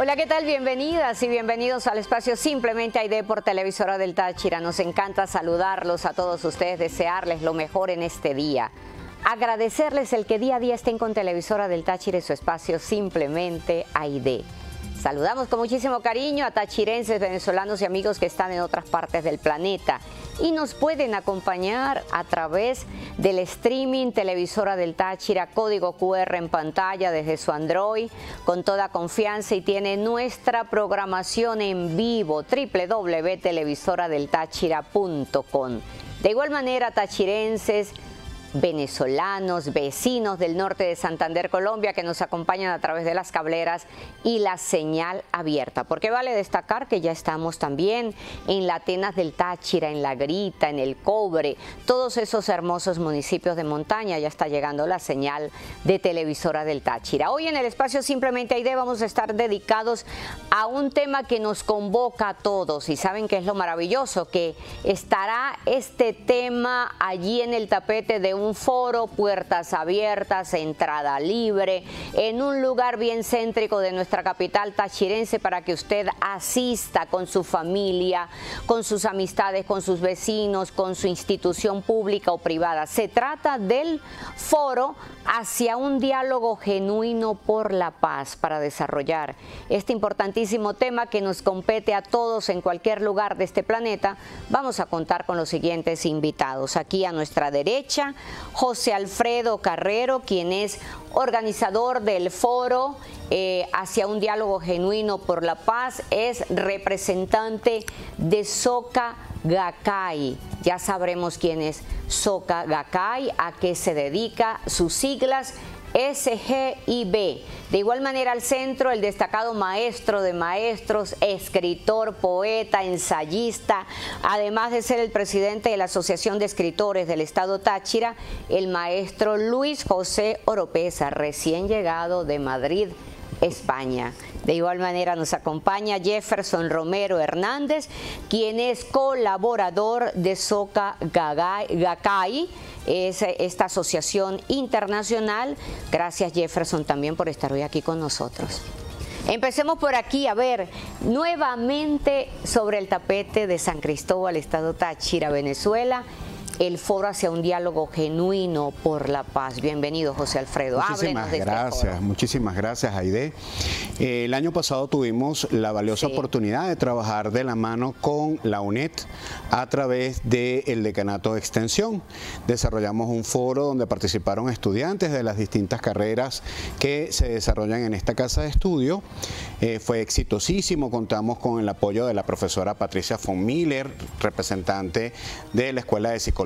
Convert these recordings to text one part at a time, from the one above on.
Hola, ¿qué tal? Bienvenidas y bienvenidos al espacio Simplemente Aide por Televisora del Táchira. Nos encanta saludarlos a todos ustedes, desearles lo mejor en este día. Agradecerles el que día a día estén con Televisora del Táchira y su espacio Simplemente Aide. Saludamos con muchísimo cariño a tachirenses, venezolanos y amigos que están en otras partes del planeta y nos pueden acompañar a través del streaming Televisora del Táchira, código QR en pantalla desde su Android con toda confianza, y tiene nuestra programación en vivo www.televisoradeltachira.com. De igual manera, tachirenses, venezolanos, vecinos del norte de Santander, Colombia, que nos acompañan a través de las cableras y la señal abierta, porque vale destacar que ya estamos también en la Atenas del Táchira, en La Grita, en El Cobre, todos esos hermosos municipios de montaña. Ya está llegando la señal de Televisora del Táchira. Hoy en el espacio Simplemente Aide vamos a estar dedicados a un tema que nos convoca a todos, y saben que es lo maravilloso, que estará este tema allí en el tapete de un foro, puertas abiertas, entrada libre, en un lugar bien céntrico de nuestra capital tachirense, para que usted asista con su familia, con sus amistades, con sus vecinos, con su institución pública o privada. Se trata del foro hacia un diálogo genuino por la paz, para desarrollar este importantísimo tema que nos compete a todos en cualquier lugar de este planeta. Vamos a contar con los siguientes invitados. Aquí a nuestra derecha, José Alfredo Carrero, quien es organizador del foro hacia un diálogo genuino por la paz, es representante de Soca Gakkai. Ya sabremos quién es Soca Gakkai, a qué se dedica, sus siglas SGIB. De igual manera, al centro, el destacado maestro de maestros, escritor, poeta, ensayista, además de ser el presidente de la Asociación de Escritores del Estado Táchira, el maestro Luis José Oropesa, recién llegado de Madrid, España. De igual manera nos acompaña Jefferson Romero Hernández, quien es colaborador de Soca Gakkai, es esta asociación internacional. Gracias, Jefferson, también por estar hoy aquí con nosotros. Empecemos por aquí, a ver, nuevamente sobre el tapete de San Cristóbal, Estado Táchira, Venezuela, el foro hacia un diálogo genuino por la paz. Bienvenido, José Alfredo. Muchísimas gracias, Aide. El año pasado tuvimos la valiosa oportunidad de trabajar de la mano con la UNED a través del Decanato de Extensión. Desarrollamos un foro donde participaron estudiantes de las distintas carreras que se desarrollan en esta casa de estudio. Fue exitosísimo, contamos con el apoyo de la profesora Patricia von Miller, representante de la Escuela de Psicología.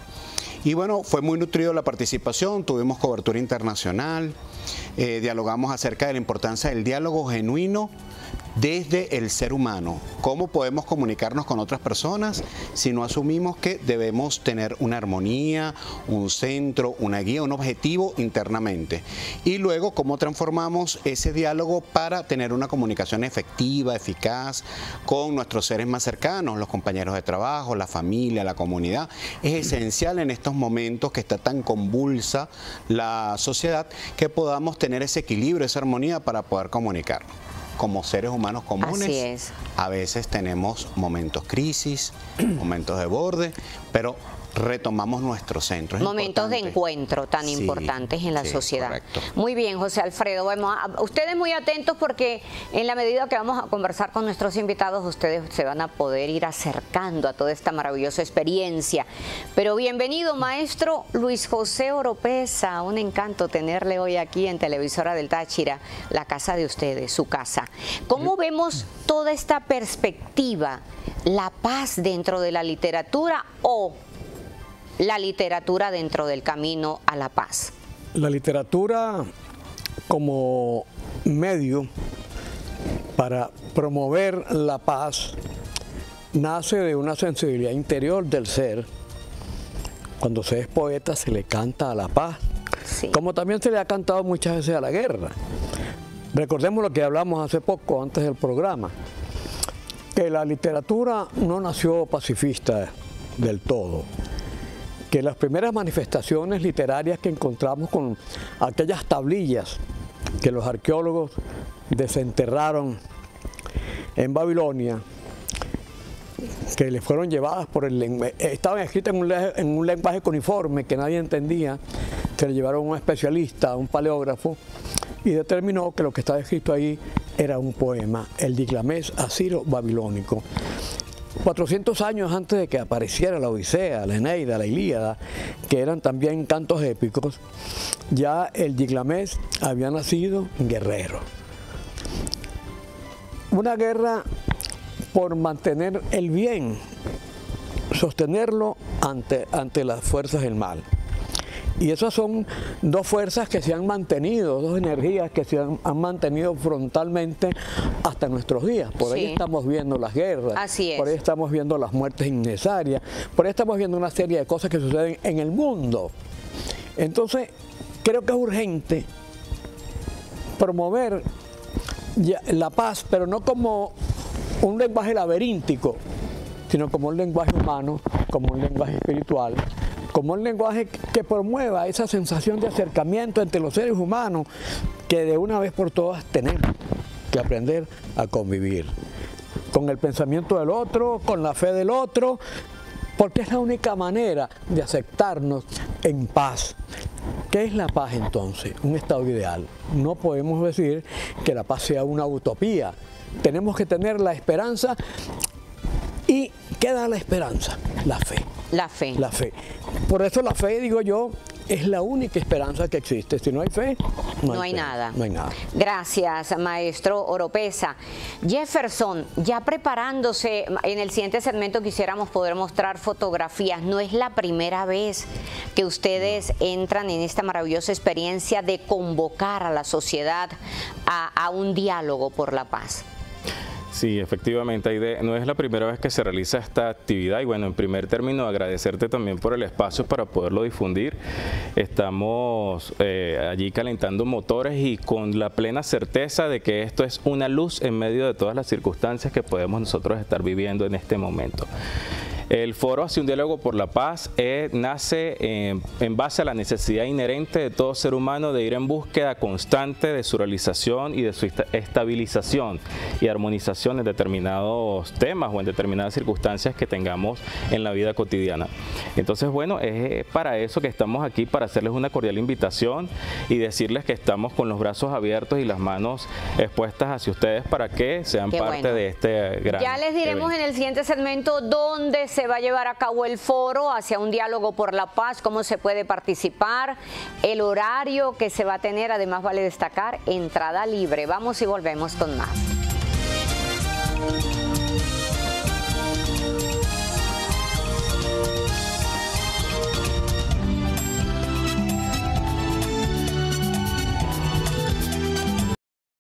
Y bueno, fue muy nutrido la participación, tuvimos cobertura internacional, dialogamos acerca de la importancia del diálogo genuino desde el ser humano. ¿Cómo podemos comunicarnos con otras personas si no asumimos que debemos tener una armonía, un centro, una guía, un objetivo internamente? Y luego, ¿cómo transformamos ese diálogo para tener una comunicación efectiva, eficaz con nuestros seres más cercanos, los compañeros de trabajo, la familia, la comunidad? Es esencial en estos momentos que está tan convulsa la sociedad que podamos tener ese equilibrio, esa armonía para poder comunicarnos. Como seres humanos comunes, a veces tenemos momentos crisis, momentos de borde, pero retomamos nuestro centro. Momentos de encuentro tan importantes en la sociedad. Correcto. Muy bien, José Alfredo. Bueno, ustedes muy atentos, porque en la medida que vamos a conversar con nuestros invitados, ustedes se van a poder ir acercando a toda esta maravillosa experiencia. Pero bienvenido, maestro Luis José Oropesa. Un encanto tenerle hoy aquí en Televisora del Táchira, la casa de ustedes, su casa. ¿Cómo vemos toda esta perspectiva, la paz dentro de la literatura o la literatura dentro del camino a la paz? La literatura como medio para promover la paz nace de una sensibilidad interior del ser. Cuando se es poeta se le canta a la paz, como también se le ha cantado muchas veces a la guerra. Recordemos lo que hablamos hace poco, antes del programa, que la literatura no nació pacifista del todo, que las primeras manifestaciones literarias que encontramos con aquellas tablillas que los arqueólogos desenterraron en Babilonia, que le fueron llevadas por el lenguaje, estaban escritas en un lenguaje cuneiforme que nadie entendía. Se le llevaron a un especialista, a un paleógrafo, y determinó que lo que estaba escrito ahí era un poema, el Gilgamés asiro-babilónico. 400 años antes de que apareciera la Odisea, la Eneida, la Ilíada, que eran también cantos épicos, ya el Gilgamés había nacido guerrero. Una guerra por mantener el bien, sostenerlo ante las fuerzas del mal. Y esas son dos fuerzas que se han mantenido, dos energías que se han mantenido frontalmente hasta nuestros días. Por ahí estamos viendo las guerras, por ahí estamos viendo las muertes innecesarias, por ahí estamos viendo una serie de cosas que suceden en el mundo. Entonces, creo que es urgente promover la paz, pero no como un lenguaje laberíntico, sino como un lenguaje humano, como un lenguaje espiritual, como un lenguaje que promueva esa sensación de acercamiento entre los seres humanos que de una vez por todas tenemos que aprender a convivir con el pensamiento del otro, con la fe del otro, porque es la única manera de aceptarnos en paz. ¿Qué es la paz entonces? Un estado ideal. No podemos decir que la paz sea una utopía. Tenemos que tener la esperanza. ¿Y qué da la esperanza? La fe. La fe. La fe. Por eso la fe, digo yo, es la única esperanza que existe. Si no hay fe, no hay nada. No hay nada. Gracias, maestro Oropesa. Jefferson, ya preparándose, en el siguiente segmento quisiéramos poder mostrar fotografías. No es la primera vez que ustedes entran en esta maravillosa experiencia de convocar a la sociedad a un diálogo por la paz. Sí, efectivamente, Aide, no es la primera vez que se realiza esta actividad y bueno, en primer término agradecerte también por el espacio para poderlo difundir. Estamos allí calentando motores y con la plena certeza de que esto es una luz en medio de todas las circunstancias que podemos nosotros estar viviendo en este momento. El Foro Hacia un Diálogo por la Paz nace en base a la necesidad inherente de todo ser humano de ir en búsqueda constante de su realización y de su estabilización y armonización en determinados temas o en determinadas circunstancias que tengamos en la vida cotidiana. Entonces, bueno, es para eso que estamos aquí, para hacerles una cordial invitación y decirles que estamos con los brazos abiertos y las manos expuestas hacia ustedes para que sean parte de este gran Ya les diremos evento. En el siguiente segmento dónde se va a llevar a cabo el foro Hacia un Diálogo por la Paz, cómo se puede participar, el horario que se va a tener. Además, vale destacar, entrada libre. Vamos y volvemos con más.